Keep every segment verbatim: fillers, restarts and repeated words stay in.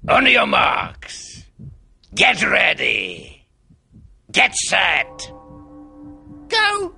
On your marks. Get ready. Get set. Go.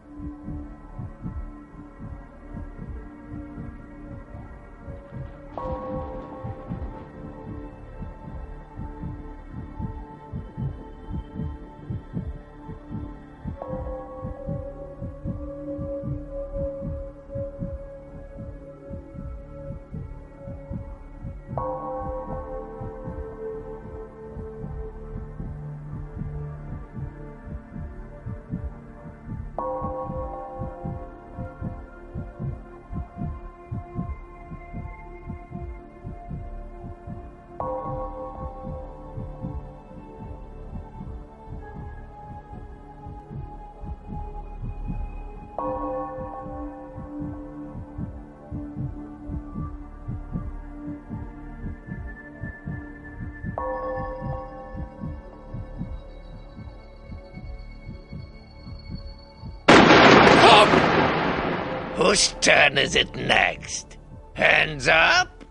Whose turn is it next? Hands up.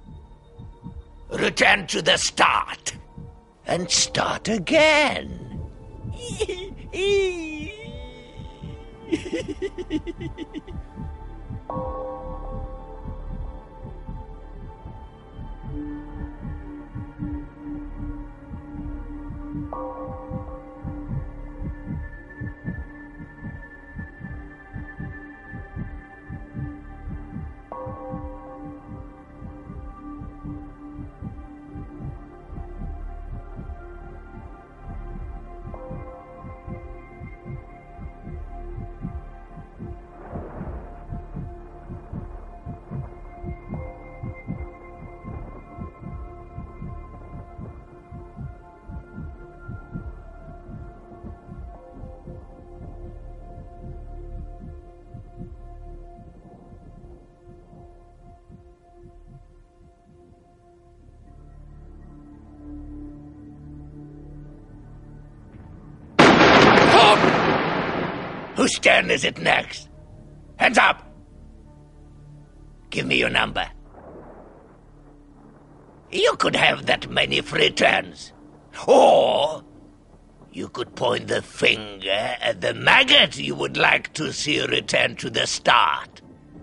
Return to the start. And start again. Whose turn is it next? Hands up! Give me your number. You could have that many free turns. Or you could point the finger at the maggot you would like to see return to the start.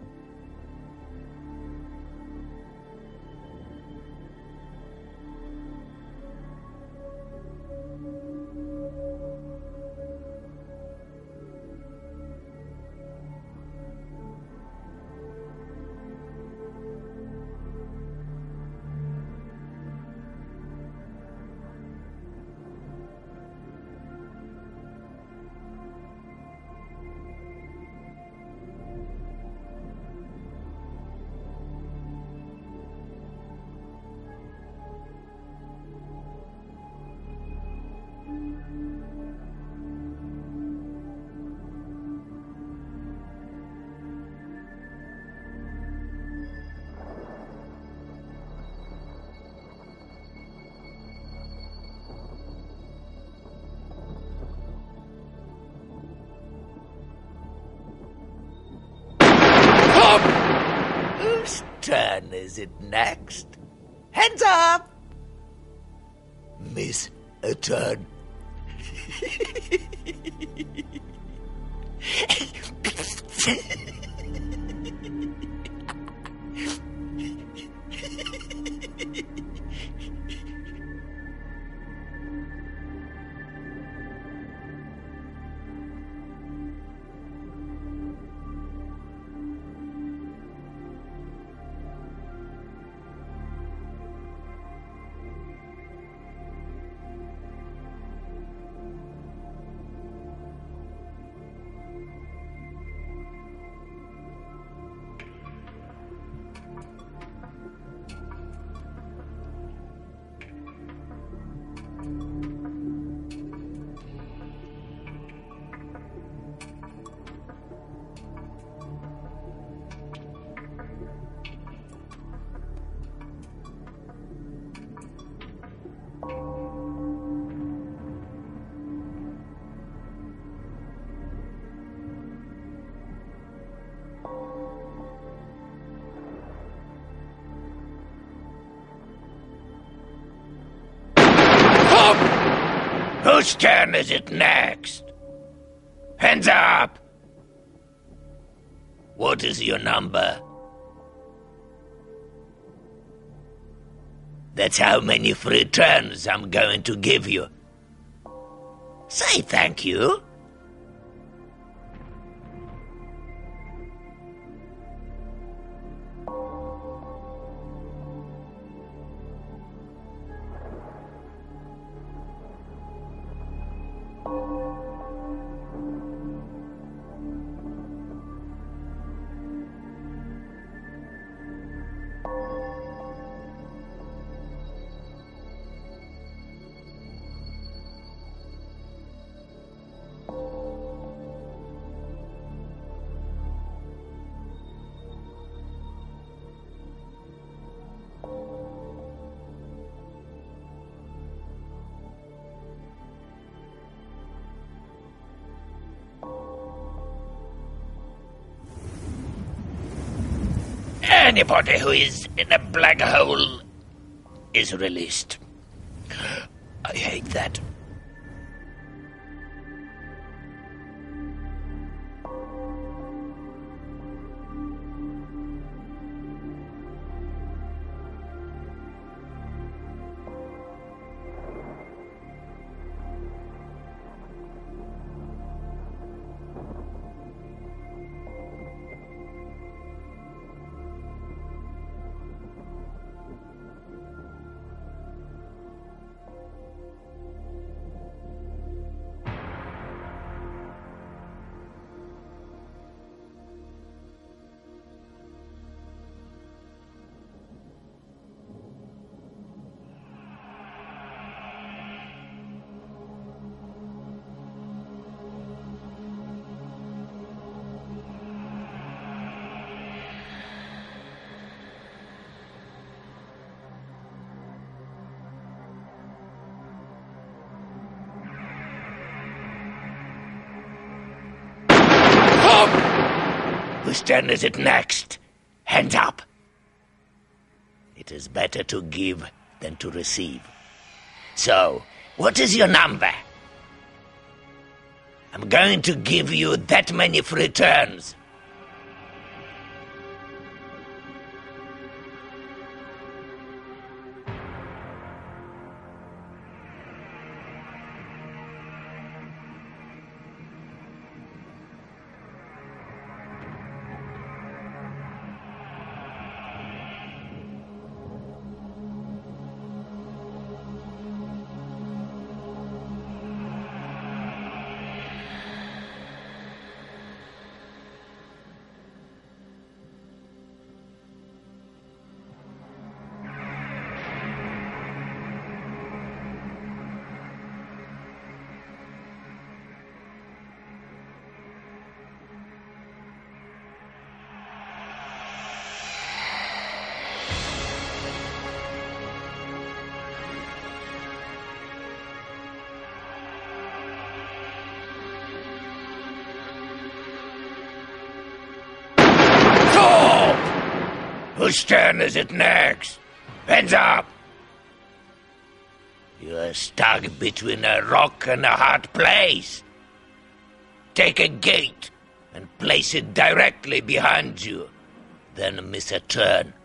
Whose turn is it next? Hands up! Miss a turn. Whose turn is it next? Hands up! What is your number? That's how many free turns I'm going to give you. Say thank you. Anybody who is in a black hole is released. I hate that. Whose turn is it next? Hands up! It is better to give than to receive. So, what is your number? I'm going to give you that many free turns. Whose turn is it next? Hands up! You are stuck between a rock and a hard place. Take a gate and place it directly behind you. Then miss a turn.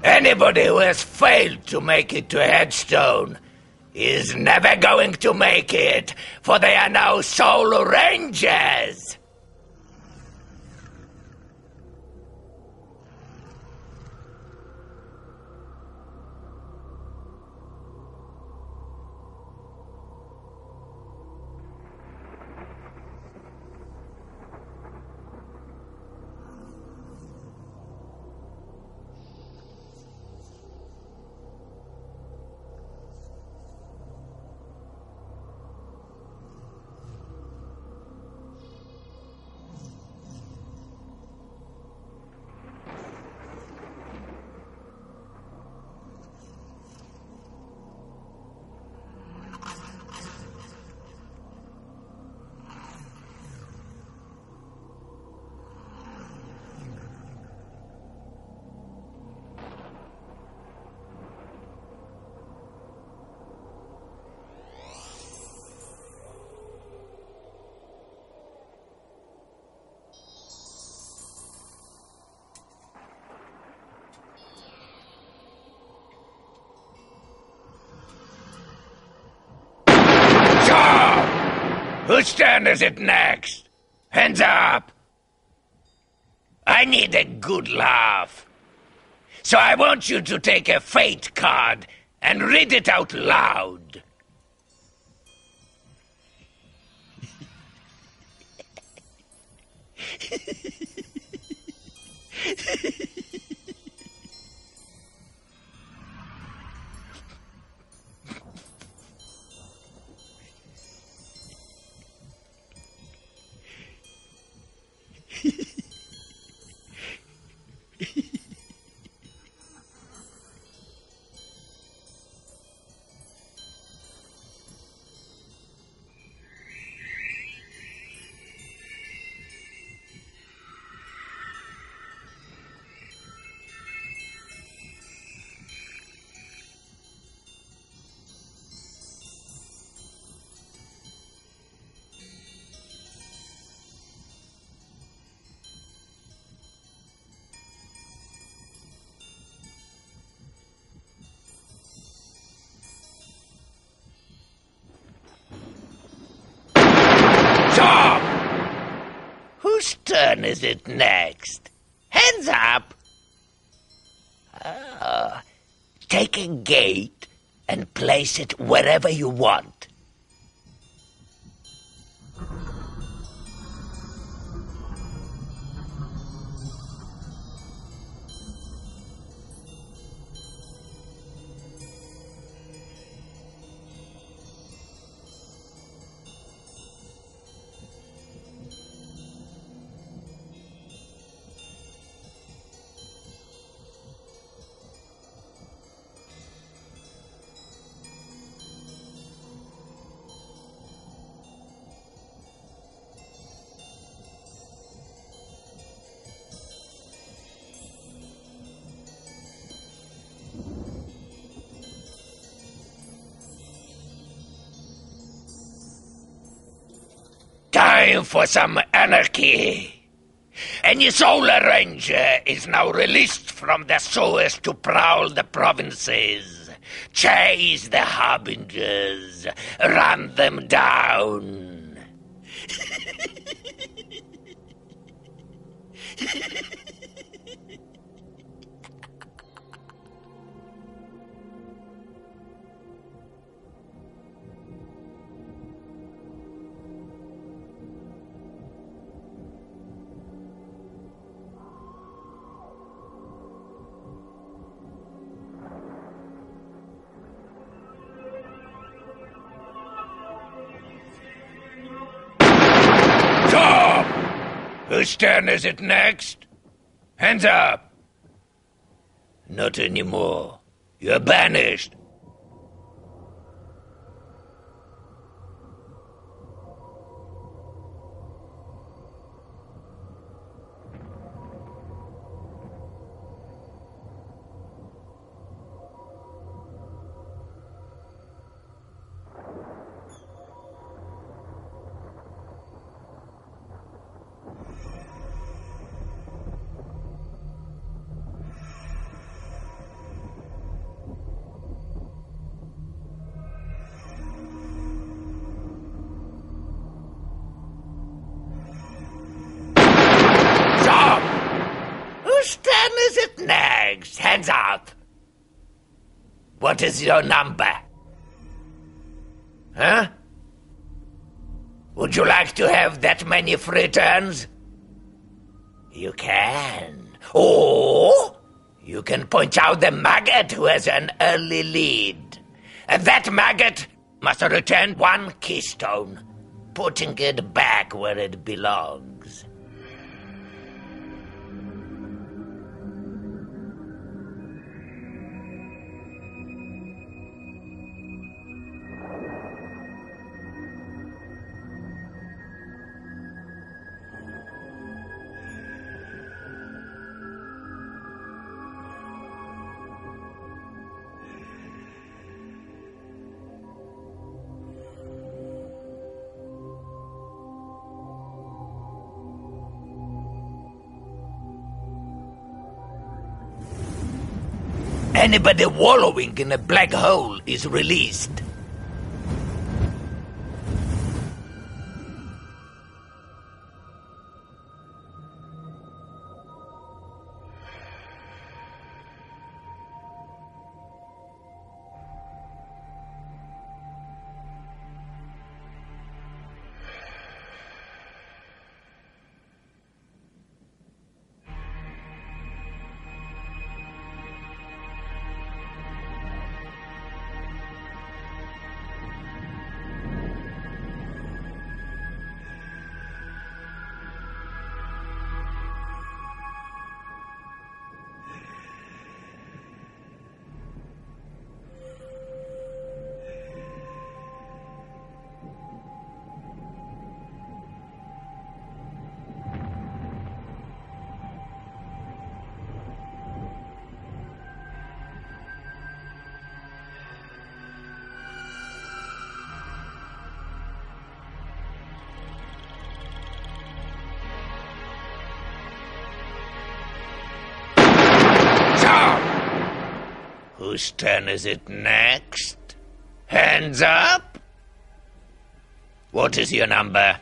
Anybody who has failed to make it to Headstone is never going to make it, for they are now Soul Rangers! Whose turn is it next? Hands up! I need a good laugh. So I want you to take a fate card and read it out loud. Whose turn is it next? Hands up! Ah, take a gate and place it wherever you want. Time for some anarchy. Any Solar Ranger is now released from the sewers to prowl the provinces, chase the Harbingers, run them down. Whose turn is it next? Hands up! Not anymore. You're banished. is it next? Hands up. What is your number? Huh? Would you like to have that many free turns? You can. Or you can point out the maggot who has an early lead. And that maggot must return one keystone, putting it back where it belongs. Anybody wallowing in a black hole is released. Whose turn is it next? Hands up? What is your number?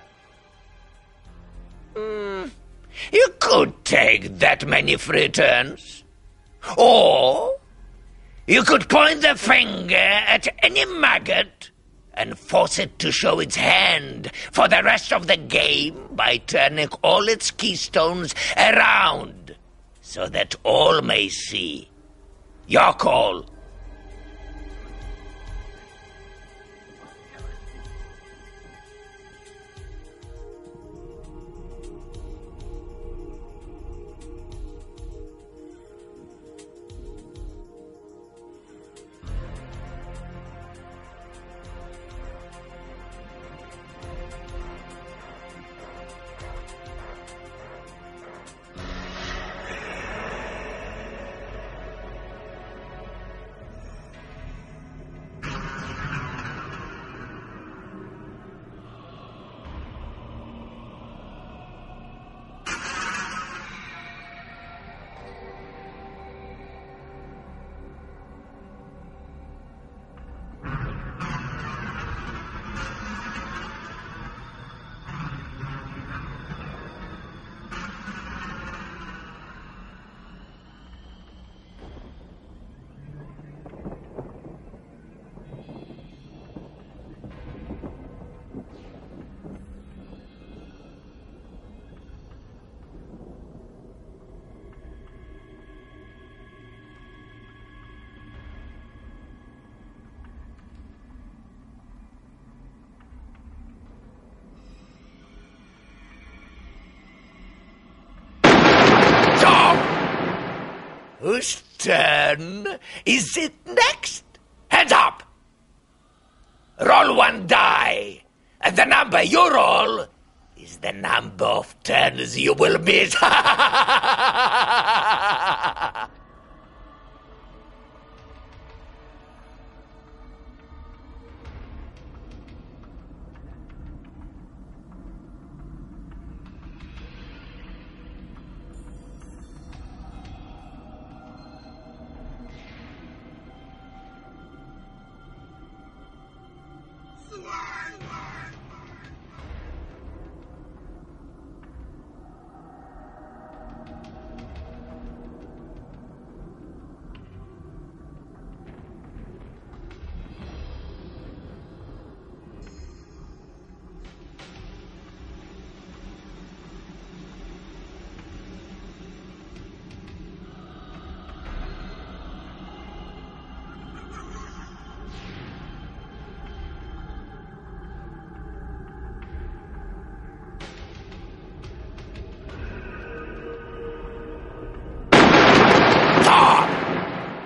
Mm, you could take that many free turns. Or you could point the finger at any maggot and force it to show its hand for the rest of the game by turning all its keystones around so that all may see. Your call. Whose turn is it next? Hands up! Roll one die, and the number you roll is the number of turns you will miss.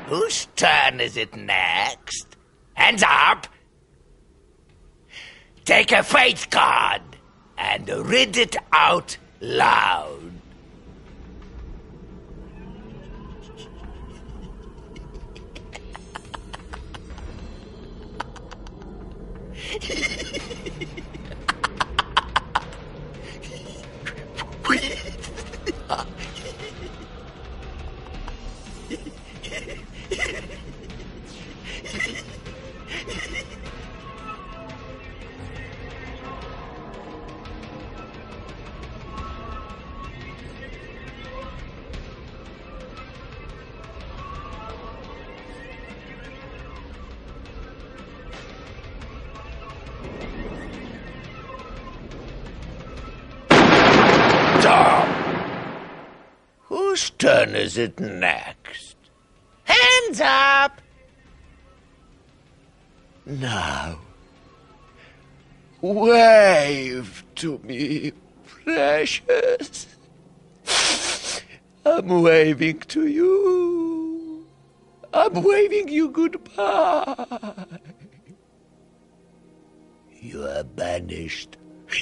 Whose turn is it next? Hands up! Take a faith card and read it out loud. Whose turn is it next? Hands up! Now, wave to me, precious. I'm waving to you. I'm waving you goodbye. You are banished.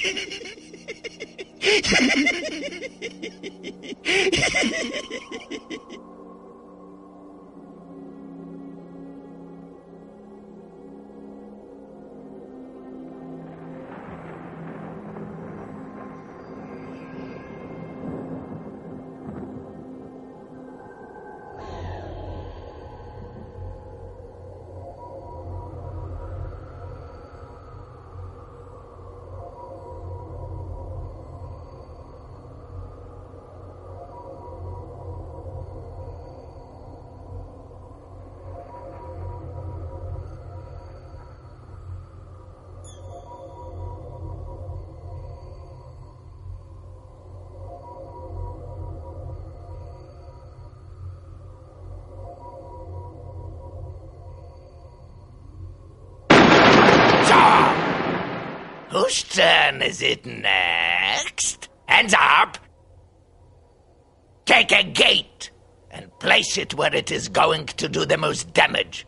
Whose turn is it next? Hands up! Take a gate and place it where it is going to do the most damage.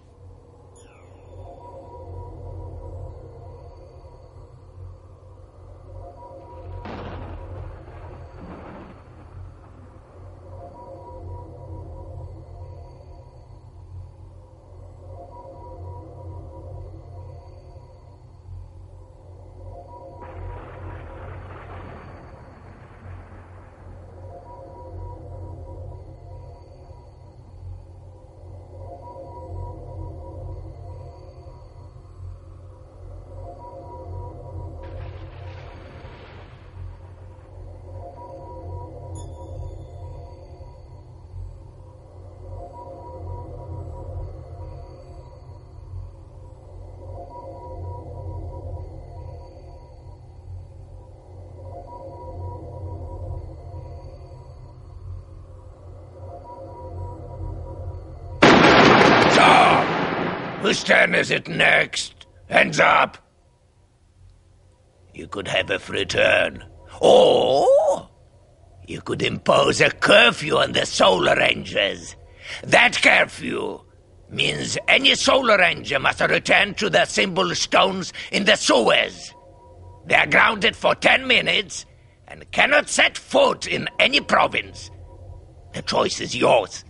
Whose turn is it next? Hands up! You could have a free turn. Or you could impose a curfew on the Solar Rangers. That curfew means any Solar Ranger must return to the symbol stones in the sewers. They are grounded for ten minutes and cannot set foot in any province. The choice is yours.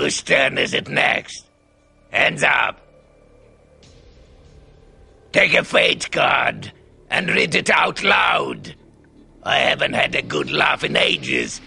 Whose turn is it next? Hands up. Take a fate card and read it out loud. I haven't had a good laugh in ages.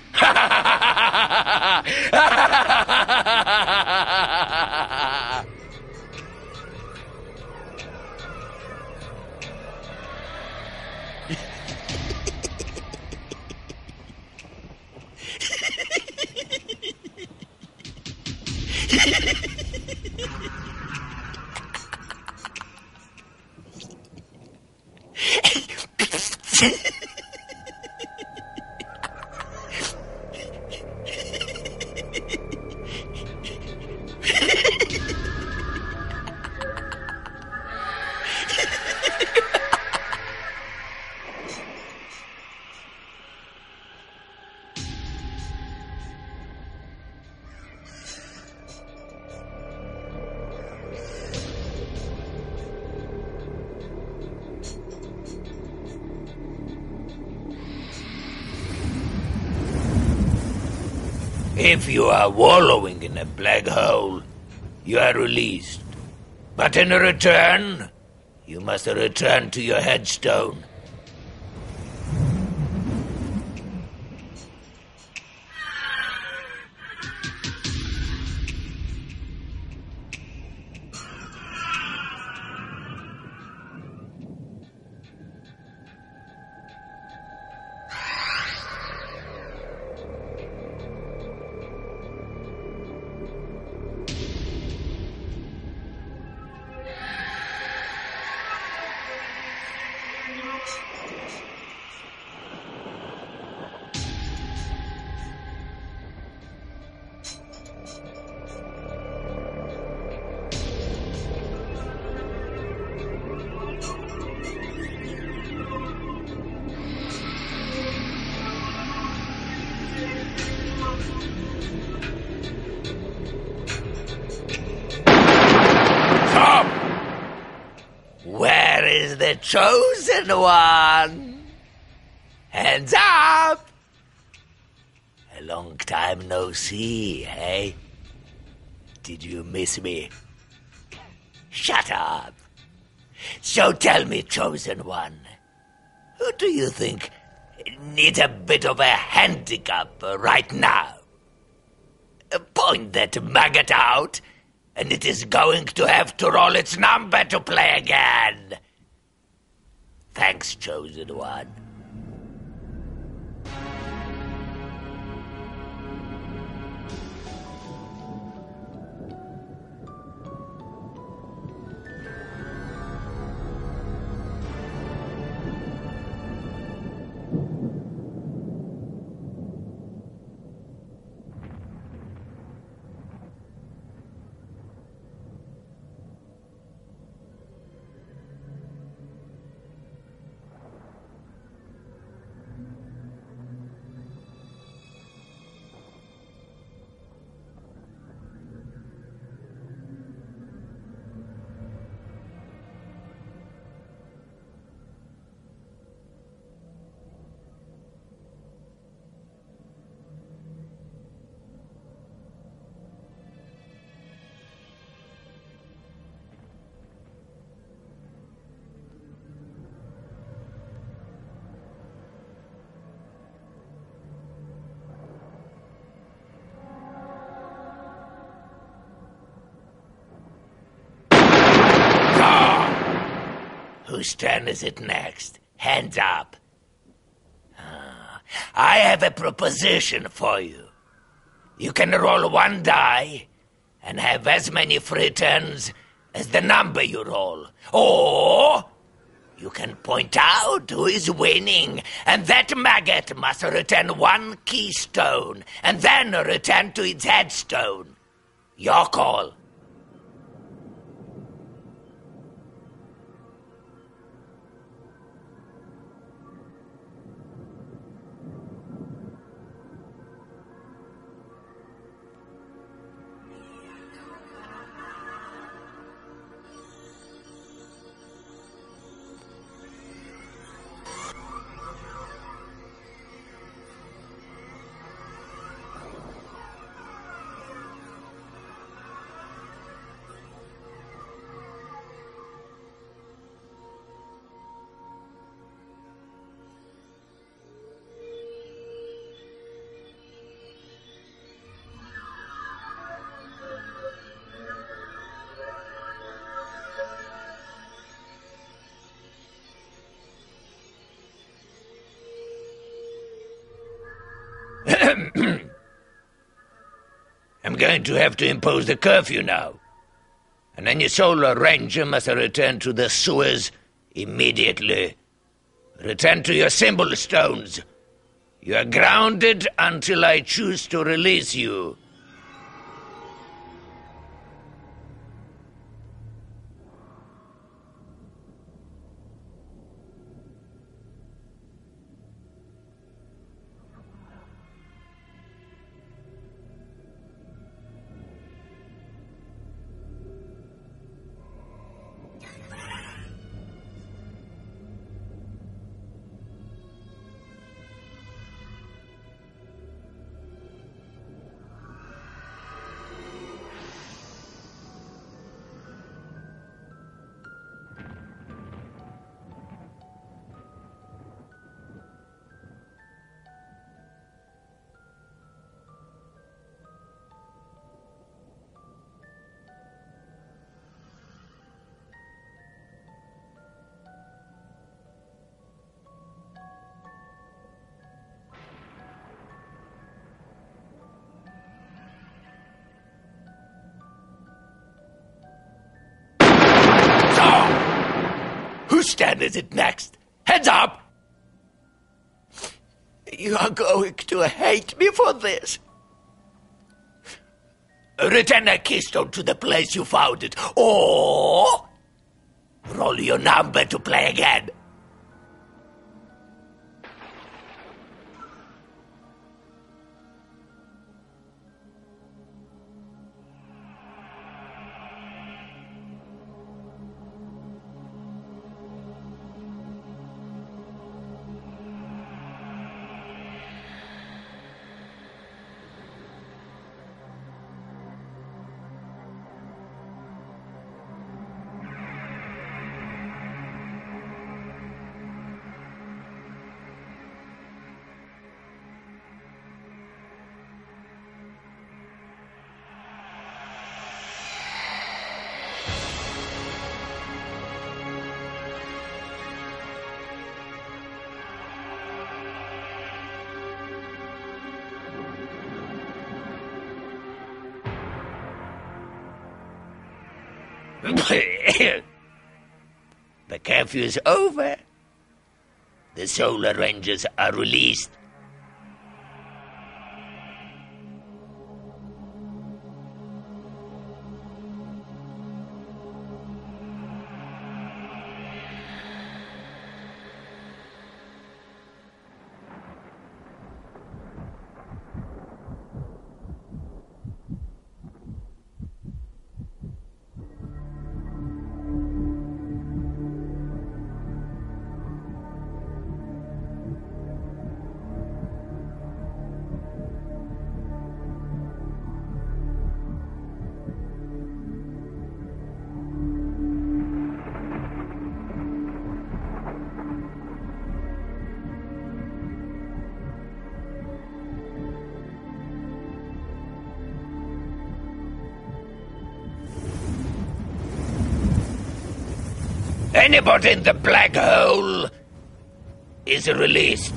If you are wallowing in a black hole, you are released. But in return, you must return to your headstone. Where is the chosen one? Hands up! A long time no see, eh? Did you miss me? Shut up! So tell me, chosen one, who do you think needs a bit of a handicap right now? Point that maggot out, and it is going to have to roll its number to play again. Thanks, chosen one. Whose turn is it next? Hands up. Uh, I have a proposition for you. You can roll one die and have as many free turns as the number you roll. Or you can point out who is winning, and that maggot must return one keystone and then return to its headstone. Your call. going to have to impose the curfew now. And any Solar Ranger must return to the sewers immediately. Return to your symbol stones. You are grounded until I choose to release you. Whose turn is it next? Heads up! You are going to hate me for this. Return a keystone to the place you found it, or roll your number to play again. The curfew is over. The Solar Rangers are released. Anybody in the black hole is released.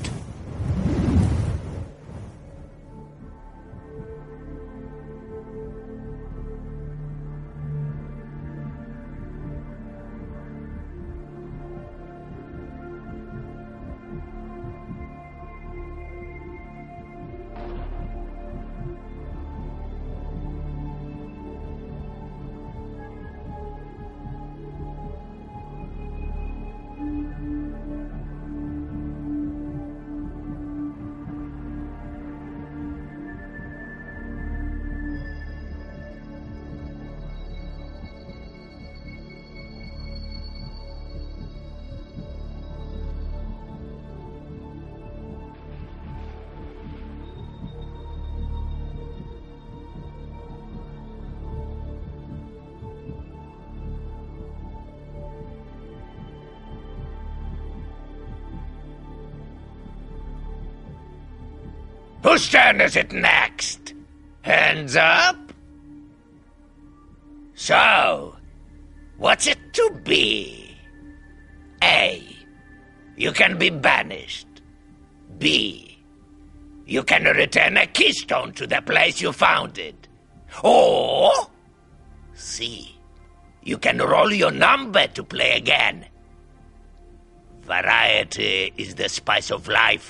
Whose turn is it next? Hands up? So, what's it to be? A. You can be banished. B. You can return a keystone to the place you found it. Or, see, you can roll your number to play again. Variety is the spice of life.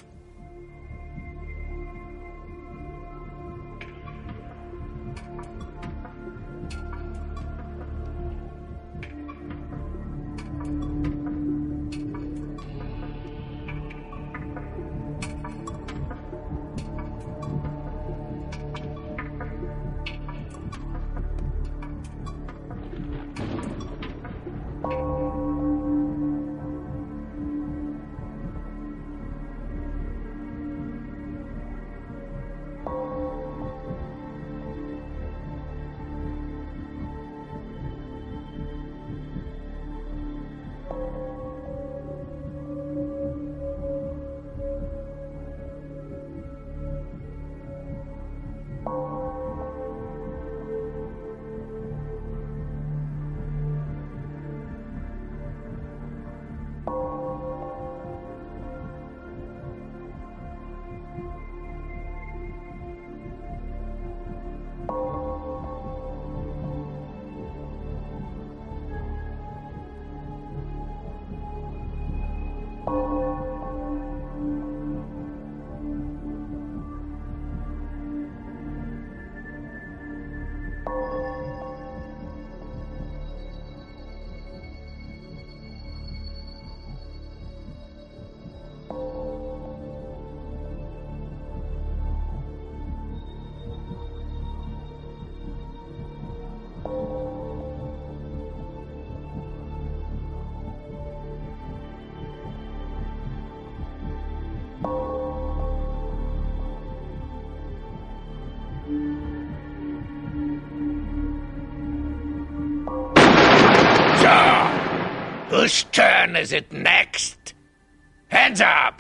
Whose turn is it next? Hands up!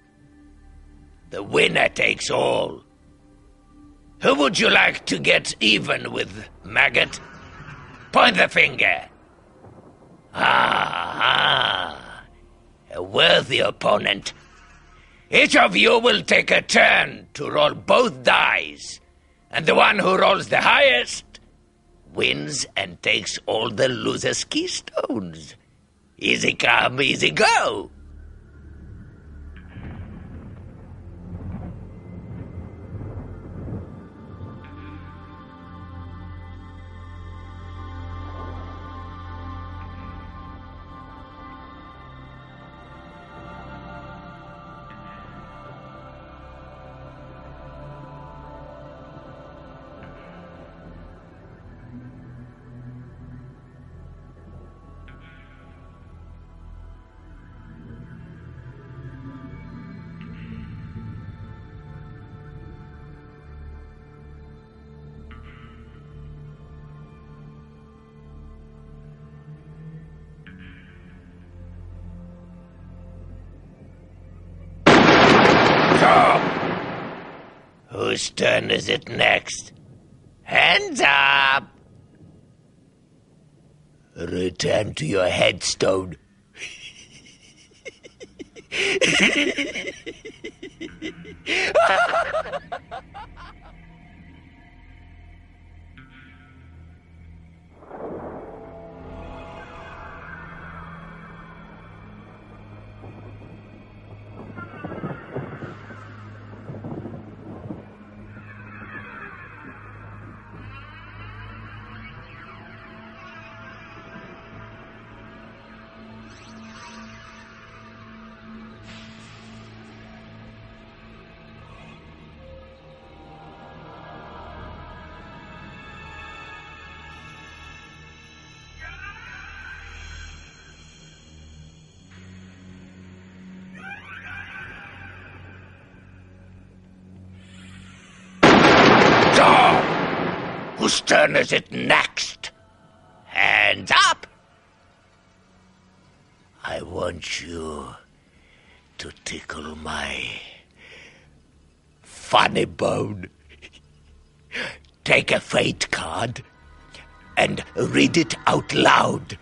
The winner takes all. Who would you like to get even with, maggot? Point the finger. Ah, a worthy opponent. Each of you will take a turn to roll both dice, and the one who rolls the highest wins and takes all the loser's keystones. Easy come, easy go. Whose turn is it next? Hands up! Return to your headstone. Whose turn is it next? Hands up! I want you to tickle my funny bone. Take a fate card and read it out loud.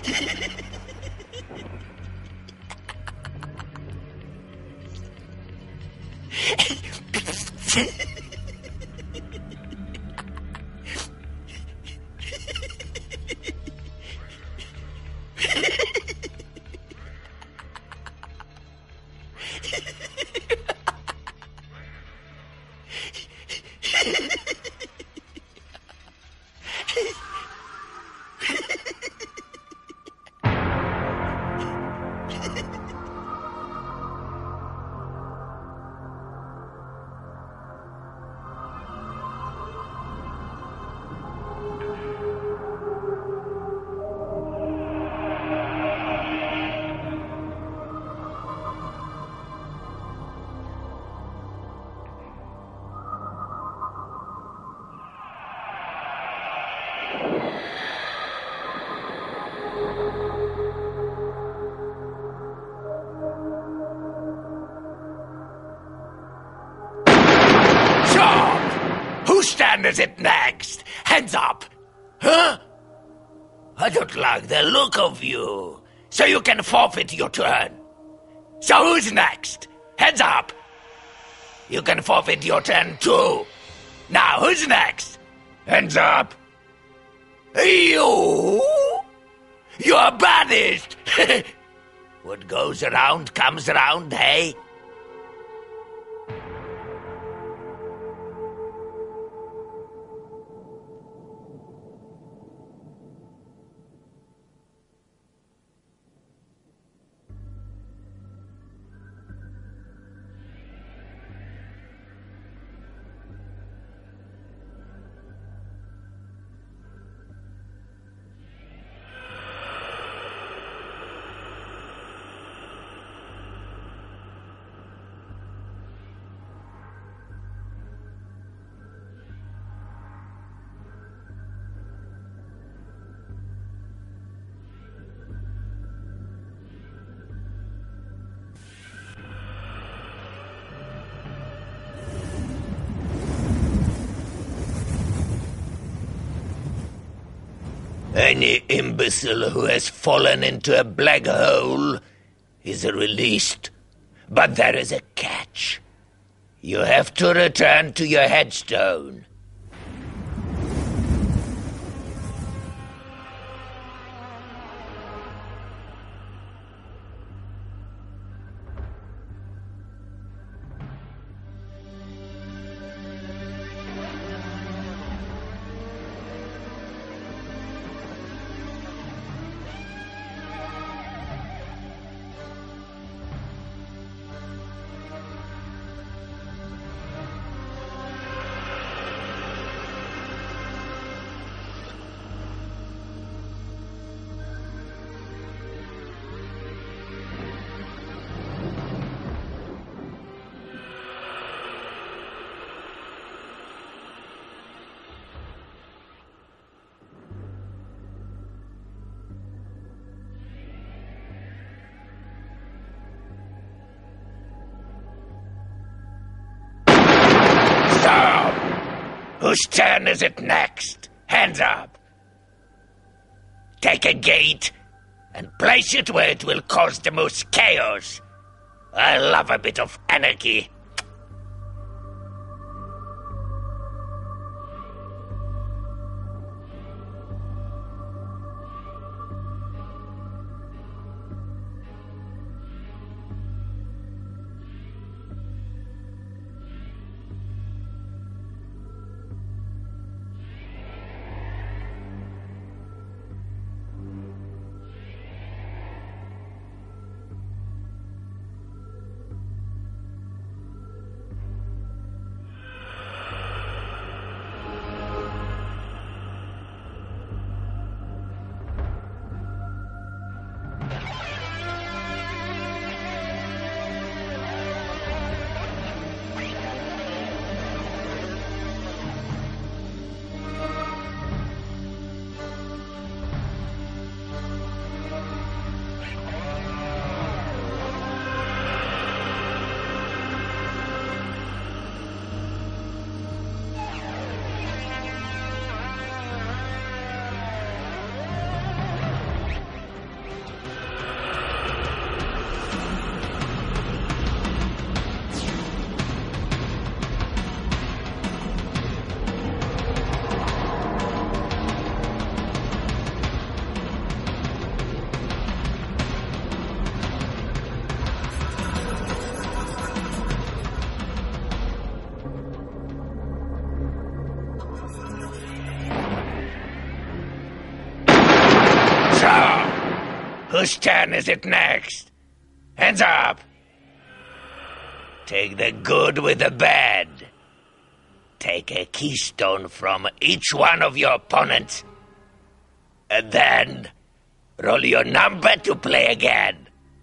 Whose turn is it next? Hands up! Huh? I don't like the look of you. So you can forfeit your turn. So who's next? Hands up! You can forfeit your turn too. Now who's next? Hands up! You? You're banished! What goes around comes around, hey? Any imbecile who has fallen into a black hole is released. But there is a catch. You have to return to your headstone. Whose turn is it next? Hands up. Take a gate and place it where it will cause the most chaos. I love a bit of anarchy. Whose turn is it next? Hands up! Take the good with the bad. Take a keystone from each one of your opponents. And then roll your number to play again.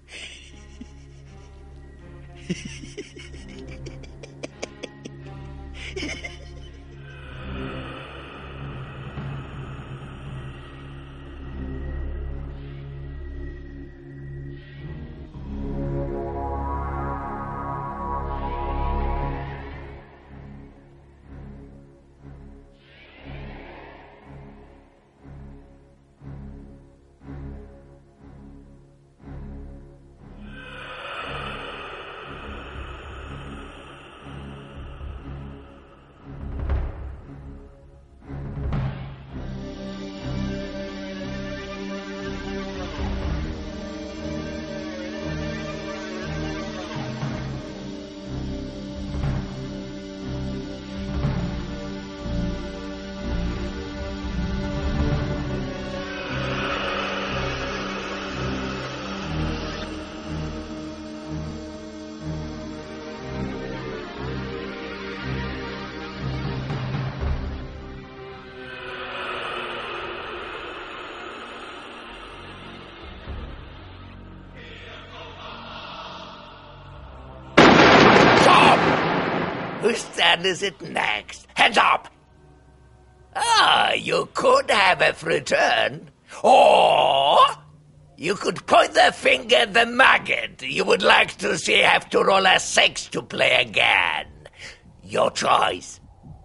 Whose turn is it next? Hands up! Ah, you could have a free turn. Or you could point the finger at the maggot you would like to see have to roll a six to play again. Your choice.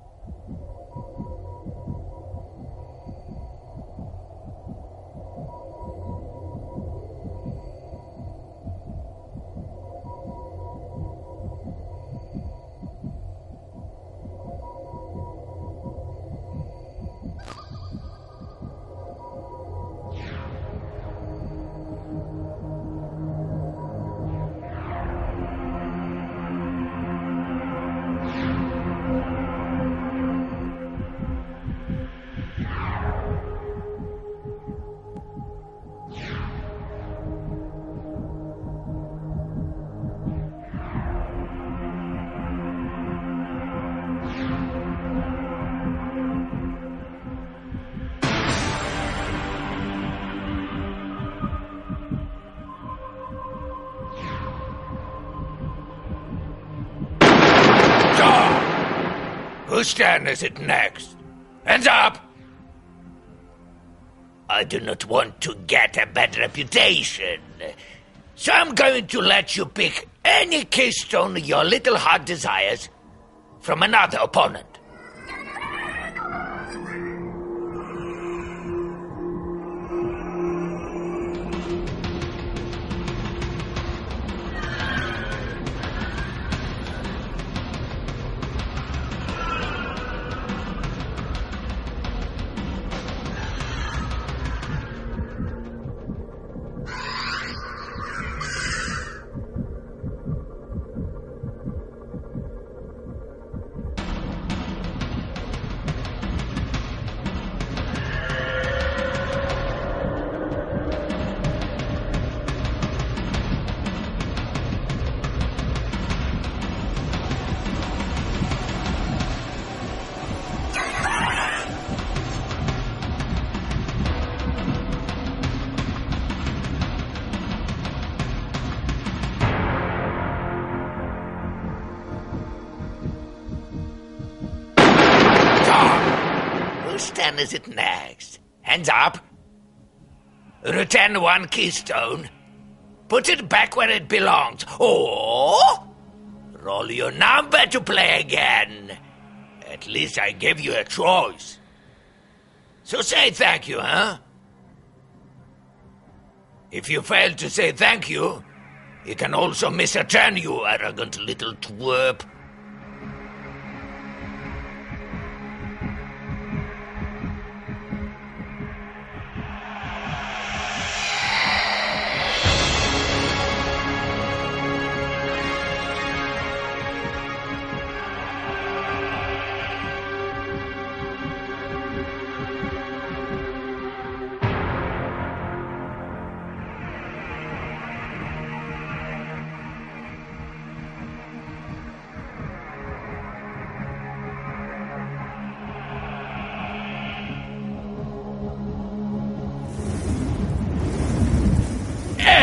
Whose turn is it next? Hands up! I do not want to get a bad reputation, so I'm going to let you pick any keystone your little heart desires from another opponent. Whose turn is it next? Hands up. Return one keystone. Put it back where it belongs. Or roll your number to play again. At least I gave you a choice. So say thank you, huh? If you fail to say thank you, you can also miss a turn, you arrogant little twerp.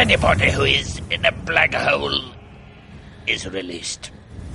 Anybody who is in a black hole is released.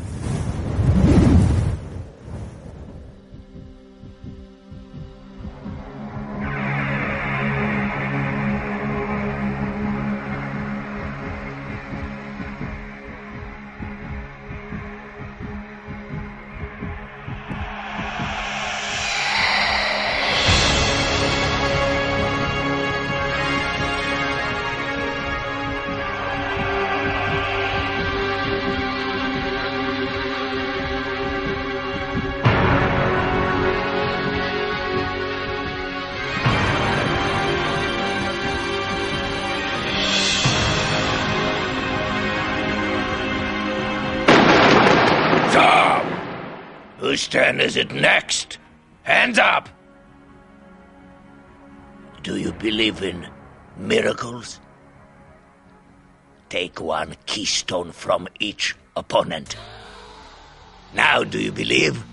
Whose turn is it next? Hands up! Do you believe in miracles? Take one keystone from each opponent. Now do you believe?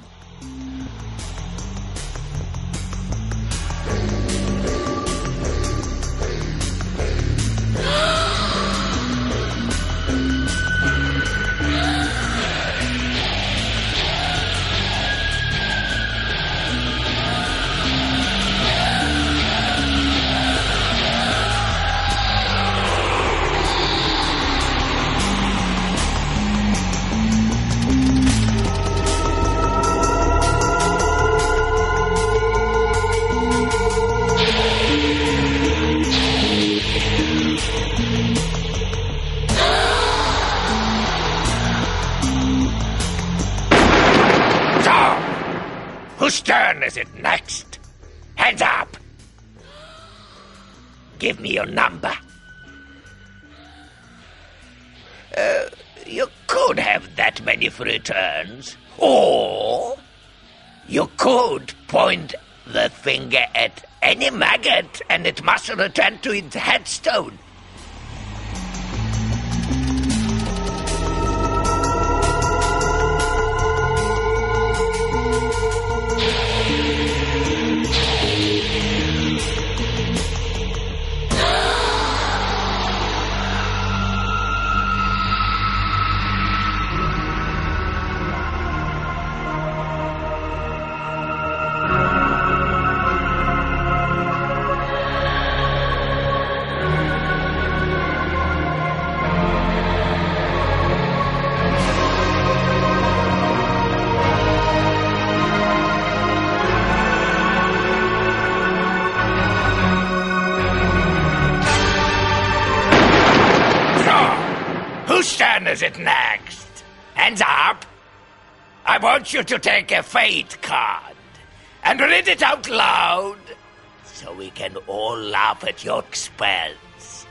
Whose turn is it next? Hands up! Give me your number. Uh, you could have that many free turns. Or you could point the finger at any maggot and it must return to its headstone. Whose turn is it next? Hands up! I want you to take a fate card and read it out loud so we can all laugh at your expense.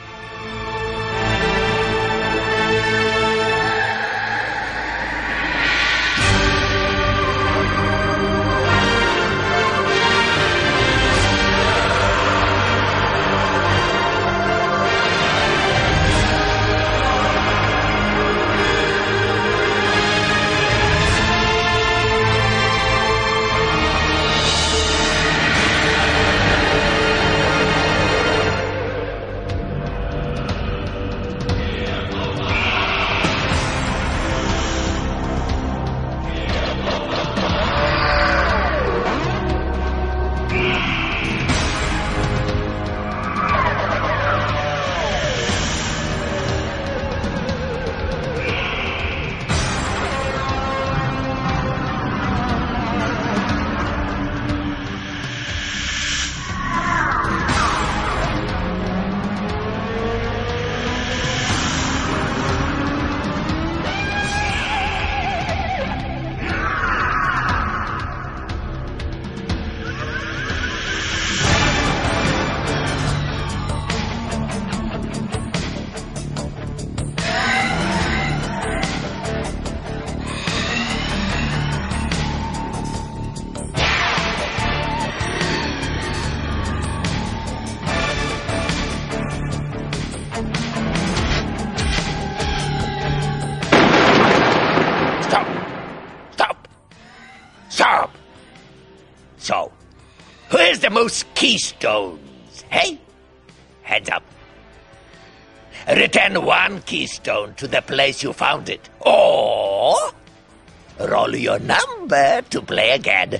So, who has the most keystones, hey? Heads up. return one keystone to the place you found it. Or roll your number to play again.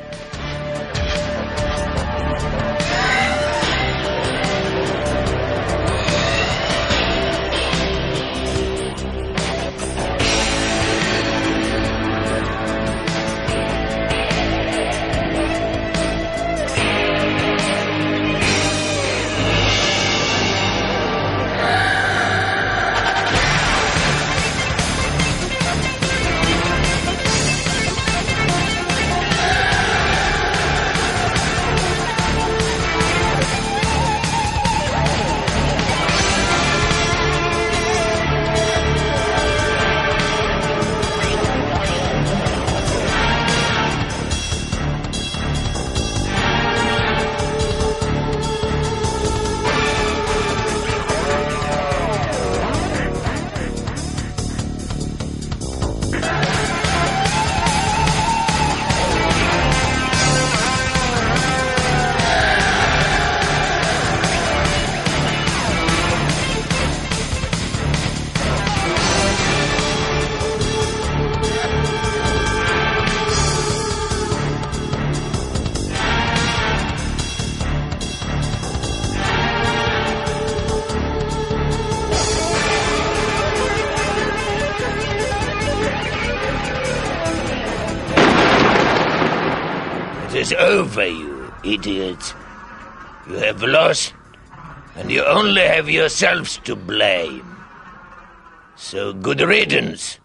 It is over, you idiot. You have lost, and you only have yourselves to blame. So good riddance.